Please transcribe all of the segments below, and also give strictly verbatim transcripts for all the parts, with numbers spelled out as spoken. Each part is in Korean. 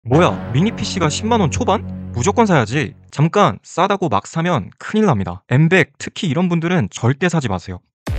뭐야, 미니 피씨가 십만 원 초반? 무조건 사야지. 잠깐, 싸다고 막 사면 큰일 납니다. 엠백, 특히 이런 분들은 절대 사지 마세요.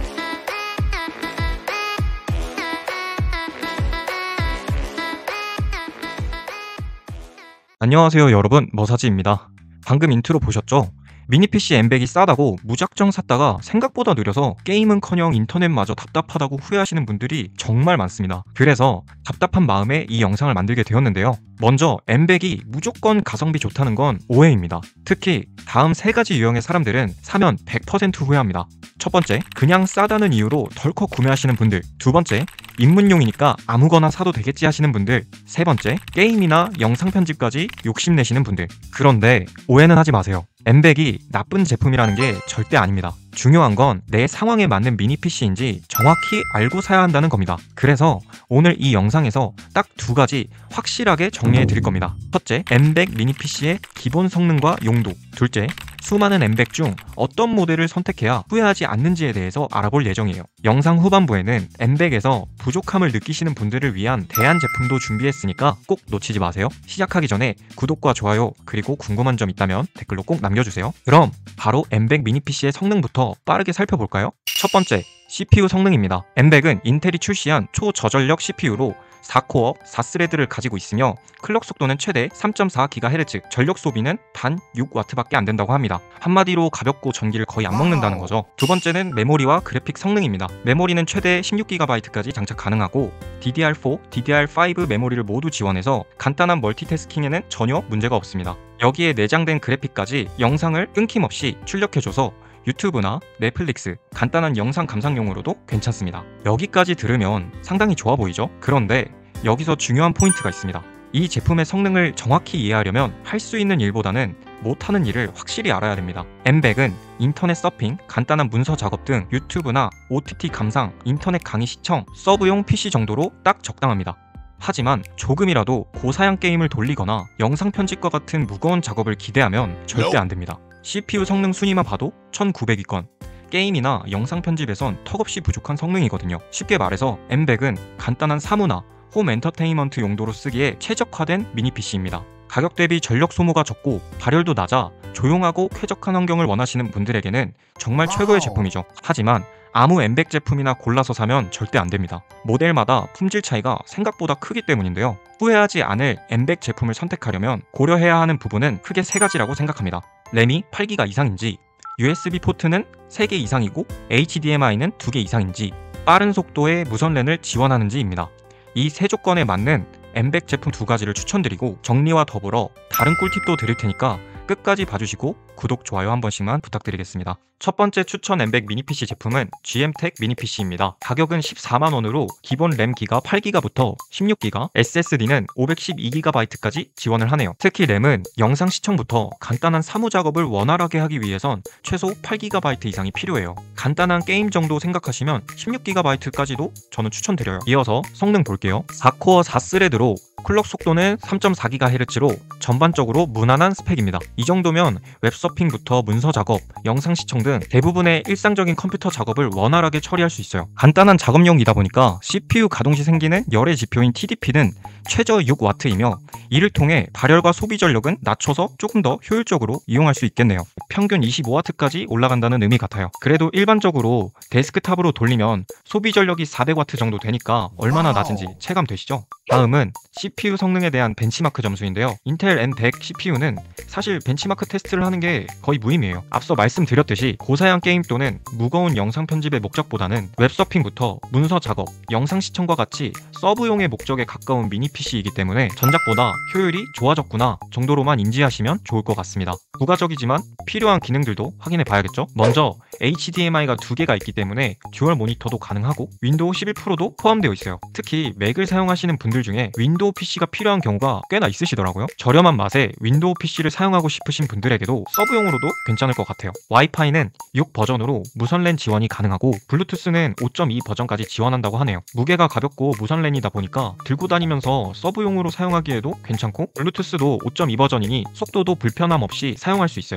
안녕하세요 여러분, 머사지입니다. 방금 인트로 보셨죠? 미니 피씨 엠백이 싸다고 무작정 샀다가 생각보다 느려서 게임은커녕 인터넷마저 답답하다고 후회하시는 분들이 정말 많습니다. 그래서 답답한 마음에 이 영상을 만들게 되었는데요. 먼저 엠백이 무조건 가성비 좋다는 건 오해입니다. 특히 다음 세 가지 유형의 사람들은 사면 백 퍼센트 후회합니다. 첫 번째, 그냥 싸다는 이유로 덜컥 구매하시는 분들. 두 번째, 입문용이니까 아무거나 사도 되겠지 하시는 분들. 세 번째, 게임이나 영상 편집까지 욕심내시는 분들. 그런데 오해는 하지 마세요. 엠백이 나쁜 제품이라는 게 절대 아닙니다. 중요한 건 내 상황에 맞는 미니 피씨인지 정확히 알고 사야 한다는 겁니다. 그래서 오늘 이 영상에서 딱 두 가지 확실하게 정리해 드릴 겁니다. 첫째, 엠백 미니 피씨의 기본 성능과 용도. 둘째, 수많은 엠백 중 어떤 모델을 선택해야 후회하지 않는지에 대해서 알아볼 예정이에요. 영상 후반부에는 엠백에서 부족함을 느끼시는 분들을 위한 대안 제품도 준비했으니까 꼭 놓치지 마세요. 시작하기 전에 구독과 좋아요, 그리고 궁금한 점 있다면 댓글로 꼭 남겨주세요. 그럼 바로 엠백 미니 피씨의 성능부터 빠르게 살펴볼까요? 첫 번째, 씨피유 성능입니다. 엠백은 인텔이 출시한 초저전력 씨피유로 사 코어 사 스레드를 가지고 있으며 클럭 속도는 최대 삼 점 사 기가헤르츠, 전력 소비는 단 육 와트밖에 안 된다고 합니다. 한마디로 가볍고 전기를 거의 안 먹는다는 거죠. 두 번째는 메모리와 그래픽 성능입니다. 메모리는 최대 십육 기가바이트까지 장착 가능하고 디디알 사, 디디알 오 메모리를 모두 지원해서 간단한 멀티태스킹에는 전혀 문제가 없습니다. 여기에 내장된 그래픽까지 영상을 끊김없이 출력해줘서 유튜브나 넷플릭스, 간단한 영상 감상용으로도 괜찮습니다. 여기까지 들으면 상당히 좋아 보이죠? 그런데 여기서 중요한 포인트가 있습니다. 이 제품의 성능을 정확히 이해하려면 할 수 있는 일보다는 못하는 일을 확실히 알아야 됩니다. 엠백은 인터넷 서핑, 간단한 문서 작업 등 유튜브나 오티티 감상, 인터넷 강의 시청, 서브용 피씨 정도로 딱 적당합니다. 하지만 조금이라도 고사양 게임을 돌리거나 영상 편집과 같은 무거운 작업을 기대하면 절대 안 됩니다. 씨피유 성능 순위만 봐도 천구백 위권, 게임이나 영상 편집에선 턱없이 부족한 성능이거든요. 쉽게 말해서 엠백은 간단한 사무나 홈 엔터테인먼트 용도로 쓰기에 최적화된 미니 피씨입니다. 가격 대비 전력 소모가 적고 발열도 낮아 조용하고 쾌적한 환경을 원하시는 분들에게는 정말 최고의 제품이죠. 하지만 아무 엠백 제품이나 골라서 사면 절대 안 됩니다. 모델마다 품질 차이가 생각보다 크기 때문인데요. 후회하지 않을 엠백 제품을 선택하려면 고려해야 하는 부분은 크게 세 가지라고 생각합니다. 램이 팔 기가 이상인지, 유에스비 포트는 세 개 이상이고 에이치디엠아이는 두 개 이상인지, 빠른 속도의 무선 랜을 지원하는지입니다. 이 세 조건에 맞는 엠백 제품 두 가지를 추천드리고 정리와 더불어 다른 꿀팁도 드릴 테니까 끝까지 봐주시고 구독, 좋아요 한 번씩만 부탁드리겠습니다. 첫 번째 추천 엠백 미니 피씨 제품은 지엠텍 미니 피씨입니다. 가격은 십사만 원으로 기본 램 기가 팔 기가부터 십육 기가, 에스에스디는 오백십이 기가바이트까지 지원을 하네요. 특히 램은 영상 시청부터 간단한 사무 작업을 원활하게 하기 위해선 최소 팔 기가바이트 이상이 필요해요. 간단한 게임 정도 생각하시면 십육 기가바이트까지도 저는 추천드려요. 이어서 성능 볼게요. 사 코어 사 스레드로 클럭 속도는 삼 점 사 기가헤르츠로 전반적으로 무난한 스펙입니다. 이 정도면 웹서핑부터 문서 작업, 영상 시청 등 대부분의 일상적인 컴퓨터 작업을 원활하게 처리할 수 있어요. 간단한 작업용이다 보니까 씨피유 가동 시 생기는 열의 지표인 티디피는 최저 육 와트이며 이를 통해 발열과 소비 전력은 낮춰서 조금 더 효율적으로 이용할 수 있겠네요. 평균 이십오 와트까지 올라간다는 의미 같아요. 그래도 일반적으로 데스크탑으로 돌리면 소비 전력이 사백 와트 정도 되니까 얼마나 낮은지 체감되시죠? 다음은 씨피유 성능에 대한 벤치마크 점수인데요. 인텔 엠 백 씨피유는 사실 벤치마크 테스트를 하는 게 거의 무의미해요. 앞서 말씀드렸듯이 고사양 게임 또는 무거운 영상 편집의 목적보다는 웹서핑부터 문서 작업, 영상 시청과 같이 서브용의 목적에 가까운 미니 피씨이기 때문에 전작보다 효율이 좋아졌구나 정도로만 인지하시면 좋을 것 같습니다. 부가적이지만 필요한 기능들도 확인해 봐야겠죠? 먼저 에이치디엠아이가 두 개가 있기 때문에 듀얼 모니터도 가능하고 윈도우 십일 프로도 포함되어 있어요. 특히 맥을 사용하시는 분들 중에 윈도우 피씨가 필요한 경우가 꽤나 있으시더라고요. 저렴한 맛에 윈도우 피씨를 사용하고 싶으신 분들에게도 서브용으로도 괜찮을 것 같아요. 와이파이는 육 버전으로 무선 랜 지원이 가능하고 블루투스는 오 점 이 버전까지 지원한다고 하네요. 무게가 가볍고 무선 랜이다 보니까 들고 다니면서 서브용으로 사용하기에도 괜찮고 블루투스도 오 점 이 버전이니 속도도 불편함 없이 사용할 수 있어요.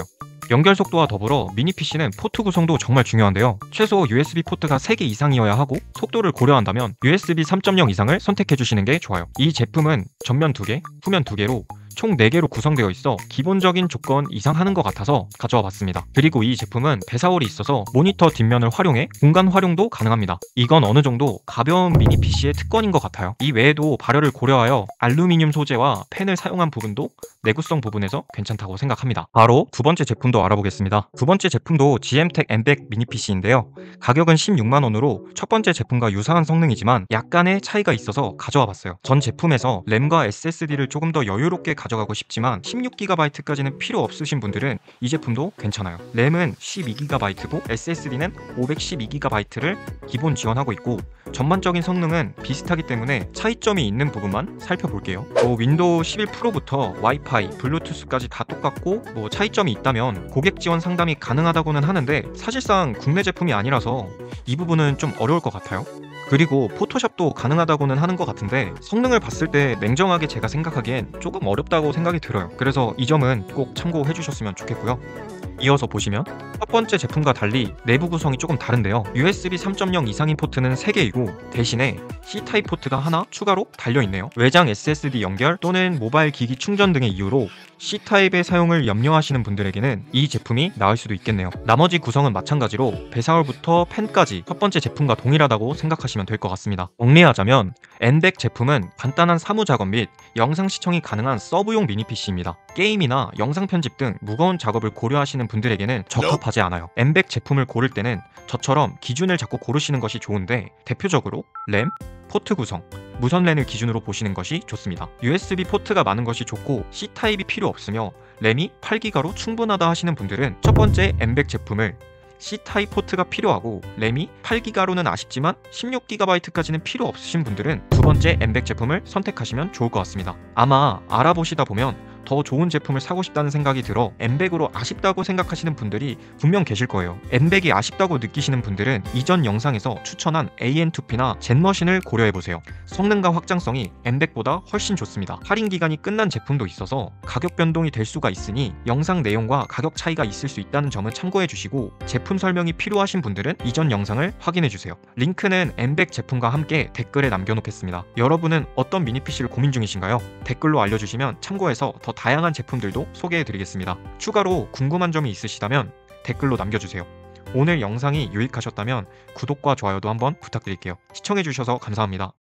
연결 속도와 더불어 미니 피씨는 포트 구성도 정말 중요한데요. 최소 유에스비 포트가 세 개 이상이어야 하고 속도를 고려한다면 유에스비 삼 점 영 이상을 선택해 주시는 게 좋아요. 이 제품은 전면 두 개, 후면 두 개로 총 네 개로 구성되어 있어 기본적인 조건 이상 하는 것 같아서 가져와 봤습니다. 그리고 이 제품은 배사홀이 있어서 모니터 뒷면을 활용해 공간 활용도 가능합니다. 이건 어느 정도 가벼운 미니 피씨의 특권인 것 같아요. 이 외에도 발열을 고려하여 알루미늄 소재와 펜을 사용한 부분도 내구성 부분에서 괜찮다고 생각합니다. 바로 두 번째 제품도 알아보겠습니다. 두 번째 제품도 지엠텍 엠백 미니 피씨인데요. 가격은 십육만 원으로 첫 번째 제품과 유사한 성능이지만 약간의 차이가 있어서 가져와 봤어요. 전 제품에서 램과 에스에스디를 조금 더 여유롭게 가져가고 싶지만 십육 기가바이트까지는 필요 없으신 분들은 이 제품도 괜찮아요. 램은 십이 기가바이트고 에스에스디는 오백십이 기가바이트를 기본 지원하고 있고 전반적인 성능은 비슷하기 때문에 차이점이 있는 부분만 살펴볼게요. 뭐 윈도우 십일 프로부터 와이파이, 블루투스까지 다 똑같고 뭐 차이점이 있다면 고객 지원 상담이 가능하다고는 하는데 사실상 국내 제품이 아니라서 이 부분은 좀 어려울 것 같아요. 그리고 포토샵도 가능하다고는 하는 것 같은데 성능을 봤을 때 냉정하게 제가 생각하기엔 조금 어렵다고 생각이 들어요. 그래서 이 점은 꼭 참고해 주셨으면 좋겠고요. 이어서 보시면 첫 번째 제품과 달리 내부 구성이 조금 다른데요. 유에스비 삼 점 영 이상인 포트는 세 개이고 대신에 C타입 포트가 하나 추가로 달려있네요. 외장 에스에스디 연결 또는 모바일 기기 충전 등의 이유로 C타입의 사용을 염려하시는 분들에게는 이 제품이 나을 수도 있겠네요. 나머지 구성은 마찬가지로 배사홀부터 펜까지 첫 번째 제품과 동일하다고 생각하시면 될 것 같습니다. 정리하자면 엠백 제품은 간단한 사무 작업 및 영상 시청이 가능한 서브용 미니 피씨입니다. 게임이나 영상 편집 등 무거운 작업을 고려하시는 분들에게는 적합하지 않아요. 엠백 제품을 고를 때는 저처럼 기준을 잡고 고르시는 것이 좋은데 대표적으로 램, 포트 구성, 무선 랜을 기준으로 보시는 것이 좋습니다. 유에스비 포트가 많은 것이 좋고 C타입이 필요 없으며 램이 팔 기가로 충분하다 하시는 분들은 첫 번째 엠백 제품을 C타입 포트가 필요하고 램이 팔 기가로는 아쉽지만 십육 기가바이트까지는 필요 없으신 분들은 두 번째 엠백 제품을 선택하시면 좋을 것 같습니다. 아마 알아보시다 보면 더 좋은 제품을 사고 싶다는 생각이 들어 엠백으로 아쉽다고 생각하시는 분들이 분명 계실 거예요. 엠백이 아쉽다고 느끼시는 분들은 이전 영상에서 추천한 에이엔 투 피나 젠머신을 고려해보세요. 성능과 확장성이 엠백보다 훨씬 좋습니다. 할인 기간이 끝난 제품도 있어서 가격 변동이 될 수가 있으니 영상 내용과 가격 차이가 있을 수 있다는 점은 참고해주시고 제품 설명이 필요하신 분들은 이전 영상을 확인해주세요. 링크는 엠백 제품과 함께 댓글에 남겨놓겠습니다. 여러분은 어떤 미니 피씨를 고민 중이신가요? 댓글로 알려주시면 참고해서 더 다양한 제품들도 소개해드리겠습니다. 추가로 궁금한 점이 있으시다면 댓글로 남겨주세요. 오늘 영상이 유익하셨다면 구독과 좋아요도 한번 부탁드릴게요. 시청해주셔서 감사합니다.